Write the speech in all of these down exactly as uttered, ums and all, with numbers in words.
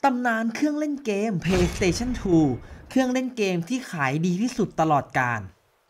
ตำนานเครื่องเล่นเกม PlayStation ทู เครื่องเล่นเกมที่ขายดีที่สุดตลอดกาล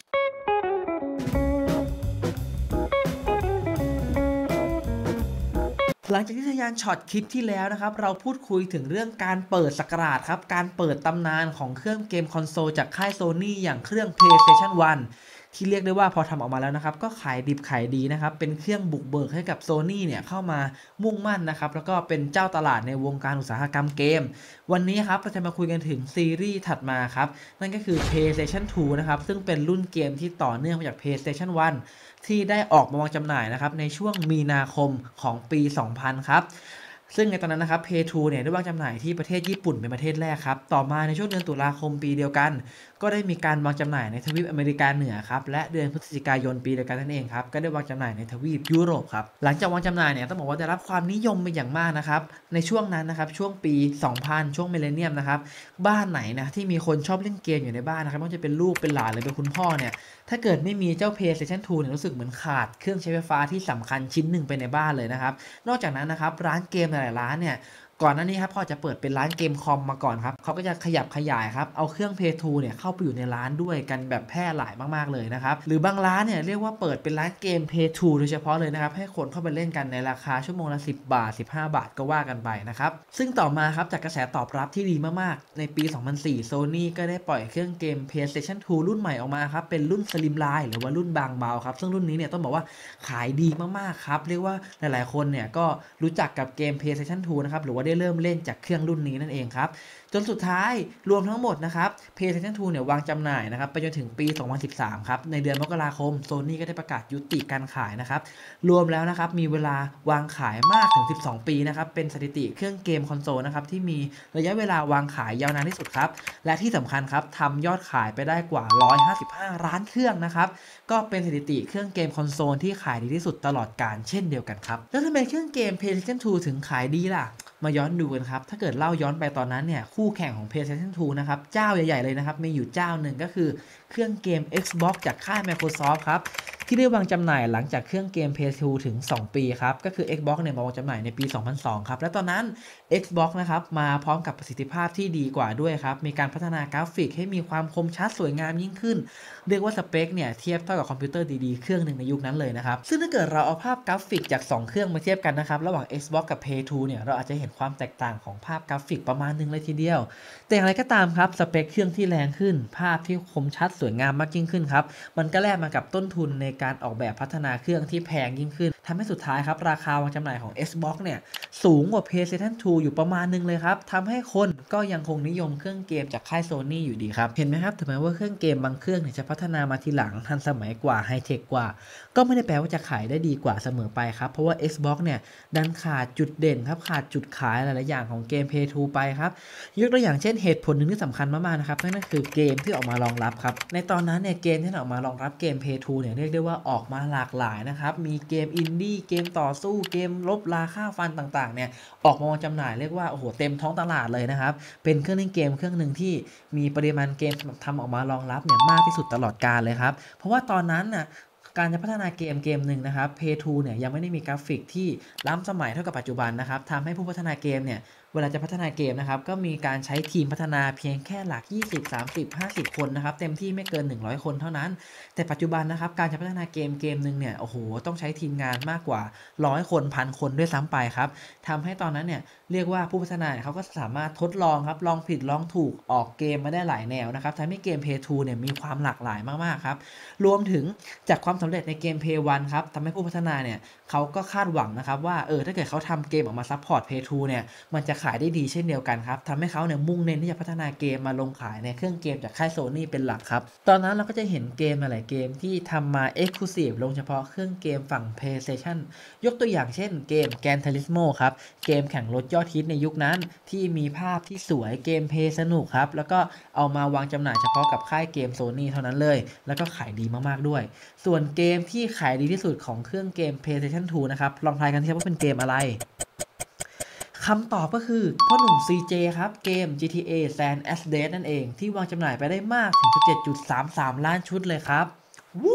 หลังจากที่ทะยานช็อตคลิปที่แล้วนะครับเราพูดคุยถึงเรื่องการเปิดศักราชครับการเปิดตำนานของเครื่องเกมคอนโซลจากค่าย Sony อย่างเครื่อง PlayStation วันที่เรียกได้ว่าพอทำออกมาแล้วนะครับก็ขายดิบขายดีนะครับเป็นเครื่องบุกเบิกให้กับ Sony เนี่ยเข้ามามุ่งมั่นนะครับแล้วก็เป็นเจ้าตลาดในวงการอุตสาหกรรมเกมวันนี้ครับเราจะมาคุยกันถึงซีรีส์ถัดมาครับนั่นก็คือ PlayStation ทู นะครับซึ่งเป็นรุ่นเกมที่ต่อเนื่องมาจาก PlayStation วันที่ได้ออกมาวางจำหน่ายนะครับในช่วงมีนาคมของปี สองพัน ครับซึ่งในตอนนั้นนะครับ พี ทู เนี่ยได้วางจำหน่ายที่ประเทศญี่ปุ่นเป็นประเทศแรกครับต่อมาในช่วงเดือนตุลาคมปีเดียวกันก็ได้มีการวางจำหน่ายในทวีปอเมริกาเหนือครับและเดือนพฤศจิกายนปีเดียวกันนั่นเองครับก็ได้วางจำหน่ายในทวีปยุโรปครับหลังจากวางจำหน่ายเนี่ยต้องบอกว่าได้รับความนิยมเป็นอย่างมากนะครับในช่วงนั้นนะครับช่วงปี สองพัน ช่วงมิลเลนเนียมนะครับบ้านไหนนะที่มีคนชอบเล่นเกมอยู่ในบ้านนะครับไม่ว่าจะเป็นลูกเป็นหลานหรือเป็นคุณพ่อเนี่ยถ้าเกิดไม่มีเจ้า PlayStation ทู เนี่ยรู้สึกเหมือนขาดเครื่องใช้ไฟฟ้าที่สำคัญชิ้นหนึ่งไปในบ้านเลยนะครับนอกจากนั้นนะครับร้านเกมหลายๆร้านเนี่ยก่อนหน้านี้ครับพอจะเปิดเป็นร้านเกมคอมมาก่อนครับเขาก็จะขยับขยายครับเอาเครื่อง พี ทู เนี่ยเข้าไปอยู่ในร้านด้วยกันแบบแพร่หลายมากๆเลยนะครับหรือบางร้านเนี่ยเรียกว่าเปิดเป็นร้านเกม พี ทู โดยเฉพาะเลยนะครับให้คนเข้าไปเล่นกันในราคาชั่วโมงละสิบบาทสิบห้าบาทก็ว่ากันไปนะครับซึ่งต่อมาครับจากกระแสตอบรับที่ดีมากๆในปี สองพันสี่ Sony ก็ได้ปล่อยเครื่องเกม PlayStation ทู รุ่นใหม่ออกมาครับเป็นรุ่น Slimline หรือว่ารุ่นบางเบาครับซึ่งรุ่นนี้เนี่ยต้องบอกว่าขายดีมากๆครับเรียกว่าหลายๆคนเนี่ยก็รู้จักกับเกม PlayStation ทู นะครับหรือว่าได้เริ่มเล่นจากเครื่องรุ่นนี้นั่นเองครับจนสุดท้ายรวมทั้งหมดนะครับ PlayStation ทู เนี่ยวางจำหน่ายนะครับไปจนถึงปี สองพันสิบสาม ครับในเดือนมกราคม Sony ก็ได้ประกาศยุติการขายนะครับรวมแล้วนะครับมีเวลาวางขายมากถึงสิบสองปีนะครับเป็นสถิติเครื่องเกมคอนโซลนะครับที่มีระยะเวลาวางขายยาวนานที่สุดครับและที่สำคัญครับทำยอดขายไปได้กว่าหนึ่งร้อยห้าสิบห้าล้านเครื่องนะครับก็เป็นสถิติเครื่องเกมคอนโซลที่ขายดีที่สุดตลอดกาลเช่นเดียวกันครับแล้วทำไมเครื่องเกม PlayStation ทู ถึงขายดีล่ะมาย้อนดูกันครับถ้าเกิดเล่าย้อนไปตอนนั้นเนี่ยคู่แข่งของ PlayStation ทู นะครับเจ้าใหญ่ๆเลยนะครับมีอยู่เจ้าหนึ่งก็คือเครื่องเกม Xbox จากค่าย Microsoft ครับที่ได้วางจำหน่ายหลังจากเครื่องเกม พี ทู ถึงสองปีครับก็คือ Xbox เนี่ยมาวางจำหน่ายในปี สองพันสอง ครับและตอนนั้น Xbox นะครับมาพร้อมกับประสิทธิภาพที่ดีกว่าด้วยครับมีการพัฒนากราฟิกให้มีความคมชัดสวยงามยิ่งขึ้นเรียกว่าสเปคเนี่ยเทียบเท่ากับคอมพิวเตอร์ดีๆเครื่องหนึ่งในยุคนั้นเลยนะครับซึ่งถ้าเกิดเราเอาภาพกราฟิกจากสองเครื่องมาเทียบกันนะครับระหว่าง Xbox กับ พี ทู เนี่ยเราอาจจะเห็นความแตกต่างของภาพกราฟิกประมาณนึงเลยทีเดียวแต่อย่างไรก็ตามครับสเปคเครื่องที่แรงขึ้นภาพที่คมชัดสวยงามมากยิ่งขึ้นครับมันก็แลกมากับต้นทุนในการออกแบบพัฒนาเครื่องที่แพงยิ่งขึ้นทำให้สุดท้ายครับราคาวางจำหน่ายของ Xbox เนี่ยสูงกว่า PlayStation ทู อยู่ประมาณนึงเลยครับทำให้คนก็ยังคงนิยมเครื่องเกมจากค่าย Sony อยู่ดีครับเห็นไหมครับถึงแม้ว่าเครื่องเกมบางเครื่องเนี่ยจะพัฒนามาทีหลังทันสมัยกว่าไฮเทคกว่าก็ไม่ได้แปลว่าจะขายได้ดีกว่าเสมอไปครับเพราะว่า Xbox เนี่ยดันขาดจุดเด่นครับขาดจุดขายหลายๆอย่างของเกม พี ทู ไปครับยกตัวอย่างเช่นเหตุผลหนึ่งที่สำคัญมากๆนะครับนั่นก็คือเกมที่ออกมารองรับครับในตอนนั้นเนี่ยเกมที่ออกมารองรับเกม พี ทู เนี่ยเรียกได้ว่าออกมาหลากหลายนะครับมีเกมอินดี้เกมต่อสู้เกมลบราฆ่าฟันต่างๆเนี่ยออกมาวางจำหน่ายเรียกว่าโอ้โหเต็มท้องตลาดเลยนะครับเป็นเครื่องเล่นเกมเครื่องหนึ่งที่มีปริมาณเกมทำออกมารองรับเนี่ยมากที่สุดตลอดกาลเลยครับเพราะว่าตอนนั้นน่ะการจะพัฒนาเกมเกมหนึ่งนะครับ พี ทู เนี่ยยังไม่ได้มีกราฟิกที่ล้ำสมัยเท่ากับปัจจุบันนะครับทำให้ผู้พัฒนาเกมเนี่ยเวลาจะพัฒนาเกมนะครับก็มีการใช้ทีมพัฒนาเพียงแค่หลักยี่สิบ สามสิบ ห้าสิบคนนะครับเต็มที่ไม่เกินหนึ่งร้อยคนเท่านั้นแต่ปัจจุบันนะครับการจะพัฒนาเกมเกมนึงเนี่ยโอ้โหต้องใช้ทีมงานมากกว่าร้อยคนพันคนด้วยซ้ำไปครับทำให้ตอนนั้นเนี่ยเรียกว่าผู้พัฒนาเขาก็สามารถทดลองครับลองผิดลองถูกออกเกมมาได้หลายแนวนะครับทำให้เกม พี ทู เนี่ยมีความหลากหลายมากๆครับรวมถึงจากความสำเร็จในเกม พี วัน ครับทำให้ผู้พัฒนาเนี่ยเขาก็คาดหวังนะครับว่าเออถ้าเกิดเขาทำเกมออกมาซัพพอร์ต พี ทู เนี่ยมันจะขายได้ดีเช่นเดียวกันครับทำให้เขาเนี่ยมุ่งเน้นที่จะพัฒนาเกมมาลงขายในเครื่องเกมจากค่าย Sony เป็นหลักครับตอนนั้นเราก็จะเห็นเกมหลายเกมที่ทำมา Exclusive ลงเฉพาะเครื่องเกมฝั่ง PlayStation ยกตัวอย่างเช่นเกม Gran Turismo ครับเกมแข่งรถยอดฮิตในยุคนั้นที่มีภาพที่สวยเกมเพลย์สนุกครับแล้วก็เอามาวางจำหน่ายเฉพาะกับค่ายเกม Sony เท่านั้นเลยแล้วก็ขายดีมากๆด้วยส่วนเกมที่ขายดีที่สุดของเครื่องเกม PlayStation ทู นะครับลองทายกันครับว่าเป็นเกมอะไรคำตอบก็คือพ่อหนุ่ม ซี เจ ครับเกม จี ที เอ San Andreas นั่นเองที่วางจำหน่ายไปได้มากถึง สิบเจ็ดจุดสามสาม ล้านชุดเลยครับวู้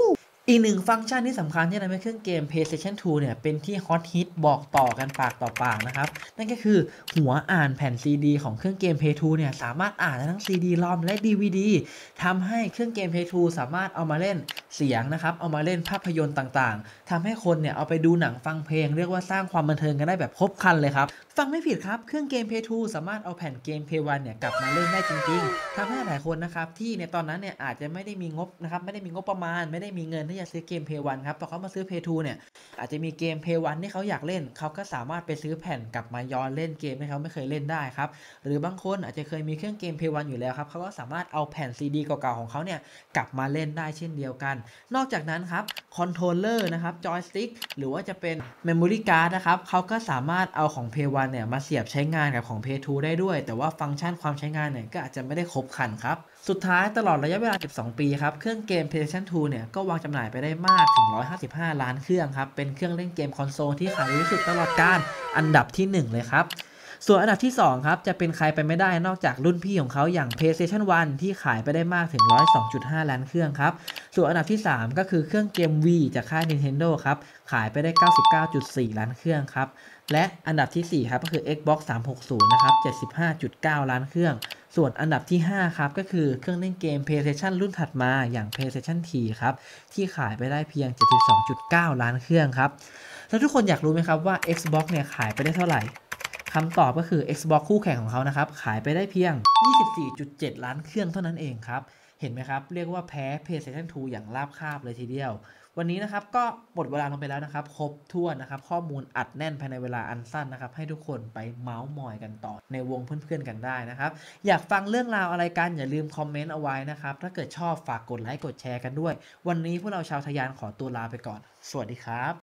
อีกหนึ่งฟังก์ชันที่สำคัญที่ทำให้เครื่องเกม PlayStation ทูเนี่ยเป็นที่ฮอตฮิตบอกต่อกันปากต่อปากนะครับนั่นก็คือหัวอ่านแผ่น ซี ดี ของเครื่องเกม Play ทูเนี่ยสามารถอ่านได้ทั้ง ซี ดี รอม และ ดี วี ดี ทำให้เครื่องเกม Play ทูสามารถเอามาเล่นเสียงนะครับเอามาเล่นภาพยนตร์ต่างๆทำให้คนเนี่ยเอาไปดูหนังฟังเพลงเรียกว่าสร้างความบันเทิงกันได้แบบครบครันเลยครับฟังไม่ผิดครับเครื่องเกม Play ทูสามารถเอาแผ่นเกม Play วันเนี่ยกลับมาเล่นได้จริงๆทำให้หลายคนนะครับที่ในตอนนั้นเนี่ยอาจจะไม่ได้มีงบนะครับไม่ได้มีงบประมาณไม่ได้มีเงินที่จะซื้อเกม Play วันครับพอเขามาซื้อ Play ทูเนี่ยอาจจะมีเกม Play วันที่เขาอยากเล่นเขาก็สามารถไปซื้อแผ่นกลับมาย้อนเล่นเกมที่เขาไม่เคยเล่นได้ครับหรือบางคนอาจจะเคยมีเครื่องเกม Play วันอยู่แล้วครับเขาก็สามารถเอาแผ่น ซี ดี เก่าๆของเขาเนี่ยกลับมาเล่นได้เช่นเดียวกันนอกจากนั้นครับคอนโทรลเลอร์นะครับจอยสติ๊กหรือว่าจะเป็น Memory Card นะครับเขาก็สามารถเอาของ Play วันเนี่ยมาเสียบใช้งานกับของ Play ทูได้ด้วยแต่ว่าฟังก์ชันความใช้งานเนี่ยก็อาจจะไม่ได้ครบครันครับสุดท้ายตลอดระยะเวลาสิบสองปีครับเครื่องเกม PlayStation ทูเนี่ยก็วางจำหน่ายไปได้มากถึงหนึ่งร้อยห้าสิบห้าล้านเครื่องครับเป็นเครื่องเล่นเกมคอนโซลที่ขายดีที่สุดตลอดกาลอันดับที่หนึ่งเลยครับส่วนอันดับที่สองครับจะเป็นใครไปไม่ได้นอกจากรุ่นพี่ของเขาอย่าง PlayStation วันที่ขายไปได้มากถึง หนึ่งร้อยสองจุดห้า ล้านเครื่องครับส่วนอันดับที่สามก็คือเครื่องเกม Wii จากค่าย Nintendo ครับขายไปได้ เก้าสิบเก้าจุดสี่ ล้านเครื่องครับและอันดับที่สี่ครับก็คือ Xbox สามร้อยหกสิบนะครับ เจ็ดสิบห้าจุดเก้า ล้านเครื่องส่วนอันดับที่ห้าครับก็คือเครื่องเล่นเกม PlayStation รุ่นถัดมาอย่าง PlayStation ที ครับที่ขายไปได้เพียง เจ็ดสิบสองจุดเก้า ล้านเครื่องครับแล้วทุกคนอยากรู้ไหมครับว่า Xbox เนี่ยขายไปได้เท่าไหร่คำตอบก็คือ Xbox คู่แข่งของเขานะครับขายไปได้เพียง ยี่สิบสี่จุดเจ็ด ล้านเครื่องเท่านั้นเองครับเห็นไหมครับเรียกว่าแพ้ PlayStation ทูอย่างราบคาบเลยทีเดียววันนี้นะครับก็หมดเวลาลงไปแล้วนะครับครบถ้วนนะครับข้อมูลอัดแน่นภายในเวลาอันสั้นนะครับให้ทุกคนไปเมาส์มอยกันต่อในวงเพื่อนๆกันได้นะครับอยากฟังเรื่องราวอะไรกันอย่าลืมคอมเมนต์เอาไว้นะครับถ้าเกิดชอบฝากกดไลค์กดแชร์กันด้วยวันนี้พวกเราชาวทะยานขอตัวลาไปก่อนสวัสดีครับ